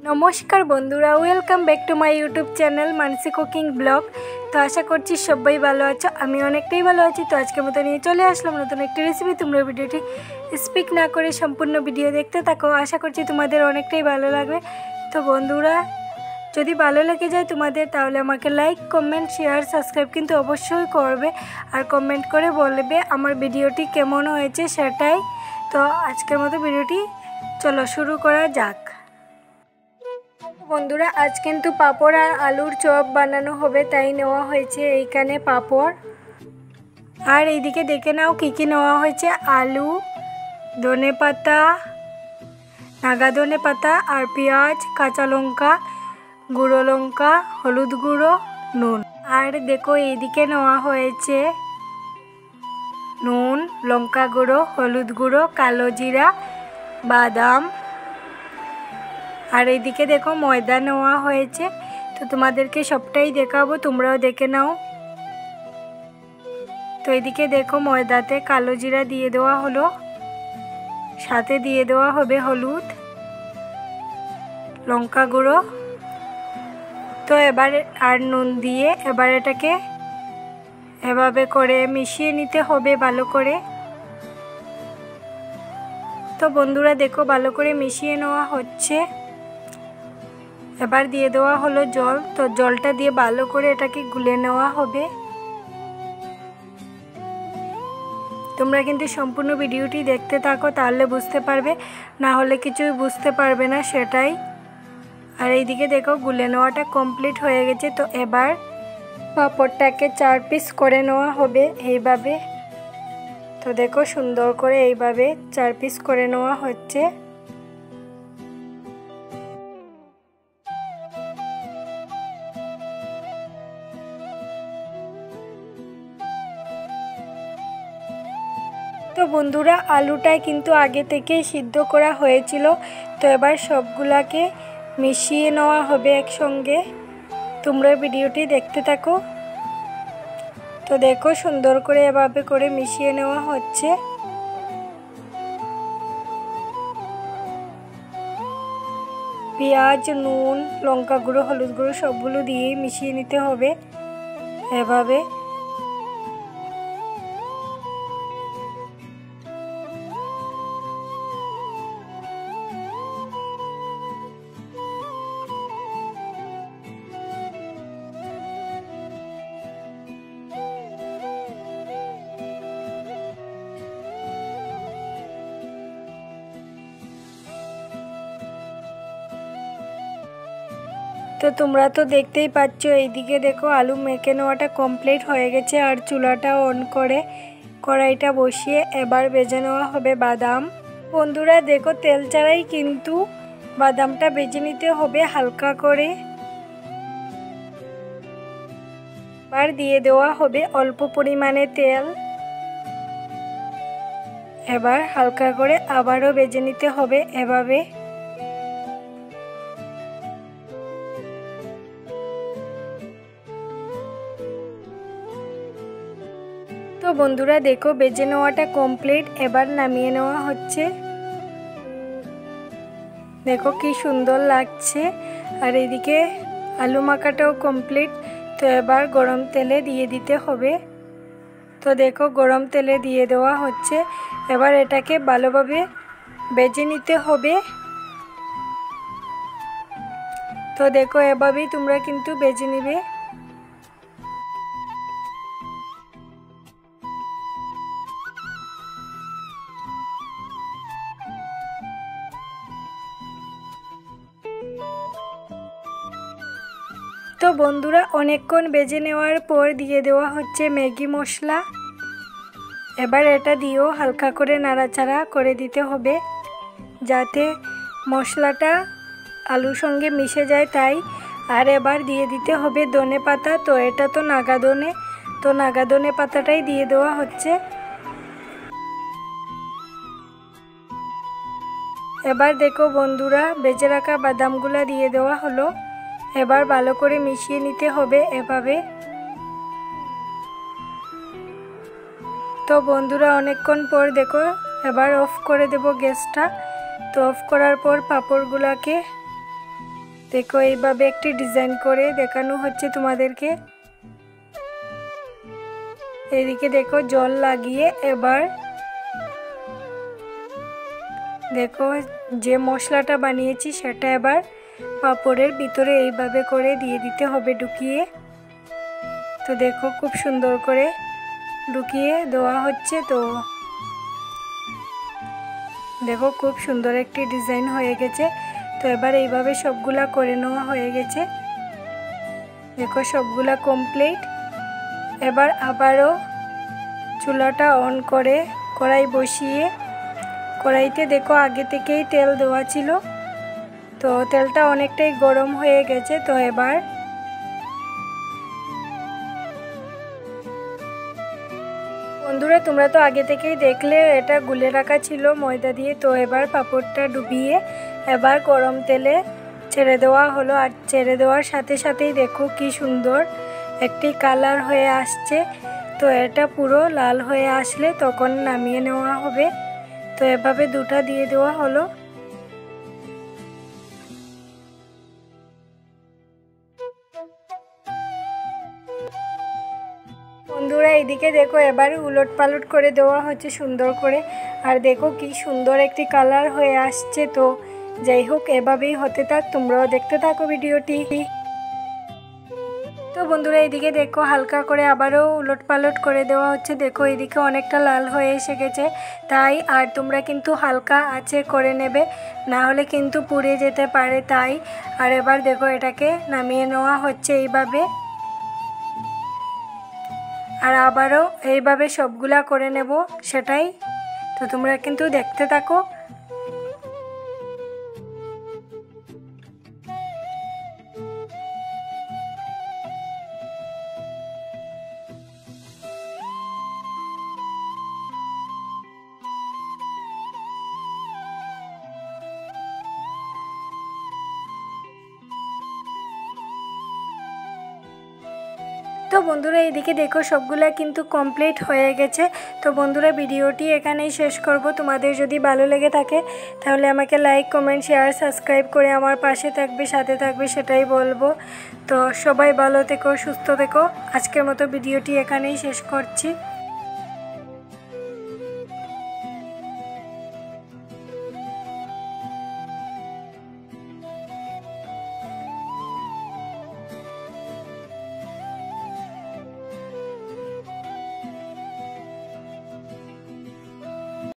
नमस्कार बंधुरा welcome back to my YouTube channel Mansi cooking blog. तो आशा करছি সবাই ভালো আছো, আমি অনেকটাই ভালো আছি। তো আজকের মতো নিয়ে চলে আসলাম নতুন একটা রেসিপি। তোমরা ভিডিওটি স্কিপ না করে সম্পূর্ণ ভিডিও দেখতে থাকো, আশা করছি তোমাদের অনেকটাই ভালো লাগবে। তো বন্ধুরা যদি ভালো লেগে যায় তোমাদের তাহলে আমাকে লাইক কমেন্ট শেয়ার সাবস্ক্রাইব কিন্তু অবশ্যই করবে, আর কমেন্ট করে বলবে আমার ভিডিওটি কেমন হয়েছে সেটাই। তো আজকের মতো ভিডিওটি চলো শুরু করা যাক। বন্ধুরা আজ কিন্তু পাঁপড় আর আলুর চপ বানানো হবে, তাই নেওয়া হয়েছে এইখানে পাঁপড়। আর এইদিকে দেখে নাও কী কী নেওয়া হয়েছে, আলু, ধনেপাতা, নাগা ধনেপাতা আর পেঁয়াজ, কাঁচা লঙ্কা, গুঁড়ো লঙ্কা, হলুদ গুঁড়ো, নুন। আর দেখো এইদিকে নেওয়া হয়েছে নুন, লঙ্কা গুঁড়ো, হলুদ গুঁড়ো, কালো জিরা, বাদাম। আর এইদিকে দেখো ময়দা নেওয়া হয়েছে। তো তোমাদেরকে সবটাই দেখাবো, তোমরাও দেখে নাও। তো এইদিকে দেখো ময়দাতে কালো জিরা দিয়ে দেওয়া হলো, সাথে দিয়ে দেওয়া হবে হলুদ, লঙ্কা গুঁড়ো। তো এবার আর নুন দিয়ে এবার এটাকে এভাবে করে মিশিয়ে নিতে হবে ভালো করে। তো বন্ধুরা দেখো ভালো করে মিশিয়ে নেওয়া হচ্ছে। এবার দিয়ে দেওয়া হলো জল। তো জলটা দিয়ে ভালো করে এটাকে গুলে নেওয়া হবে। তোমরা কিন্তু সম্পূর্ণ ভিডিওটি দেখতে থাকো, তাহলে বুঝতে পারবে, না হলে কিছুই বুঝতে পারবে না সেটাই। আর এইদিকে দেখো গুলে নেওয়াটা কমপ্লিট হয়ে গেছে। তো এবার পাঁপড়টাকে 4 পিস করে নেওয়া হবে এইভাবে। তো দেখো সুন্দর করে এইভাবে 4 পিস করে নেওয়া হচ্ছে। তো বন্ধুরা আলুটাই কিন্তু আগে থেকেই সিদ্ধ করা হয়েছিল। তো এবার সবগুলাকে মিশিয়ে নেওয়া হবে একসঙ্গে। তোমরা ভিডিওটি দেখতে থাকো। তো দেখো সুন্দর করে এভাবে করে মিশিয়ে নেওয়া হচ্ছে। পেঁয়াজ, নুন, লঙ্কা গুঁড়ো, হলুদ গুঁড়ো সবগুলো দিয়েই মিশিয়ে নিতে হবে এভাবে। তো তোমরা তো দেখতেই পাচ্ছ এইদিকে দেখো আলু মেখে নেওয়াটা কমপ্লিট হয়ে গেছে। আর চুলাটা অন করে কড়াইটা বসিয়ে এবার ভেজে নেওয়া হবে বাদাম। বন্ধুরা দেখো তেল ছাড়াই কিন্তু বাদামটা ভেজে নিতে হবে হালকা করে। এবার দিয়ে দেওয়া হবে অল্প পরিমাণে তেল। এবার হালকা করে আবারও ভেজে নিতে হবে এভাবে। তো বন্ধুরা দেখো ভেজে নেওয়াটা কমপ্লিট, এবার নামিয়ে নেওয়া হচ্ছে। দেখো কি সুন্দর লাগছে। আর এদিকে আলু মাখাটাও কমপ্লিট। তো এবার গরম তেলে দিয়ে দিতে হবে। তো দেখো গরম তেলে দিয়ে দেওয়া হচ্ছে। এবার এটাকে ভালোভাবে ভেজে নিতে হবে। তো দেখো এভাবেই তোমরা কিন্তু ভেজে নিবে। তো বন্ধুরা অনেকক্ষণ ভেজে নেওয়ার পর দিয়ে দেওয়া হচ্ছে ম্যাগি মশলা। এবার এটা দিয়েও হালকা করে নাড়াচাড়া করে দিতে হবে যাতে মশলাটা আলুর সঙ্গে মিশে যায় তাই। আর এবার দিয়ে দিতে হবে ধনে পাতা। তো এটা তো নাগা ধনে, তো নাগা ধনে পাতাটাই দিয়ে দেওয়া হচ্ছে। এবার দেখো বন্ধুরা ভেজে রাখা বাদামগুলা দিয়ে দেওয়া হলো। এবার ভালো করে মিশিয়ে নিতে হবে এভাবে। তো বন্ধুরা অনেকক্ষণ পর দেখো এবার অফ করে দেব গ্যাসটা। তো অফ করার পর পাঁপড়গুলোকে দেখো এইভাবে একটি ডিজাইন করে দেখানো হচ্ছে তোমাদেরকে। এদিকে দেখো জল লাগিয়ে এবার দেখো যে মশলাটা বানিয়েছি সেটা এবার পাঁপড়ের ভিতরে এইভাবে করে দিয়ে দিতে হবে ঢুকিয়ে। তো দেখো খুব সুন্দর করে ঢুকিয়ে দেওয়া হচ্ছে। তো দেখো খুব সুন্দর একটি ডিজাইন হয়ে গেছে। তো এবার এইভাবে সবগুলা করে নেওয়া হয়ে গেছে। দেখো সবগুলা কমপ্লিট। এবার আবারও চুলাটা অন করে কড়াই বসিয়ে, কড়াইতে দেখো আগে থেকেই তেল দেওয়া ছিল। তো তেলটা অনেকটাই গরম হয়ে গেছে। তো এবার বন্ধুরা তোমরা তো আগে থেকেই দেখলে এটা গুলে রাখা ছিল ময়দা দিয়ে। তো এবার পাঁপড়টা ডুবিয়ে এবার গরম তেলে ছেড়ে দেওয়া হলো। আর ছেড়ে দেওয়ার সাথে সাথেই দেখো কি সুন্দর একটি কালার হয়ে আসছে। তো এটা পুরো লাল হয়ে আসলে তখন নামিয়ে নেওয়া হবে। তো এভাবে দুটা দিয়ে দেওয়া হলো। বন্ধুরা এইদিকে দেখো এবার উলট পালট করে দেওয়া হচ্ছে সুন্দর করে। আর দেখো কি সুন্দর একটি কালার হয়ে আসছে। তো যাই হোক এভাবেই হতে থাক, তোমরাও দেখতে থাকো ভিডিওটি। তো বন্ধুরা এইদিকে দেখো হালকা করে আবারও উলট পালট করে দেওয়া হচ্ছে। দেখো এইদিকে অনেকটা লাল হয়ে এসে গেছে তাই। আর তোমরা কিন্তু হালকা আঁচে করে নেবে, না হলে কিন্তু পুড়ে যেতে পারে তাই। আর এবার দেখো এটাকে নামিয়ে নেওয়া হচ্ছে এইভাবে। আর আবারও এইভাবে সবগুলা করে নেব সেটাই। তো তোমরা কিন্তু দেখতে থাকো। তো বন্ধুরা এইদিকে দেখো সবগুলা কিন্তু কমপ্লিট হয়ে গেছে। তো বন্ধুরা ভিডিওটি এখানেই শেষ করব। তোমাদের যদি ভালো লেগে থাকে তাহলে আমাকে লাইক, কমেন্ট, শেয়ার, সাবস্ক্রাইব করে আমার পাশে থাকবে, সাথে থাকবে সেটাই বলবো। তো সবাই ভালো থেকো, সুস্থ থেকো। আজকের মতো ভিডিওটি এখানেই শেষ করছি।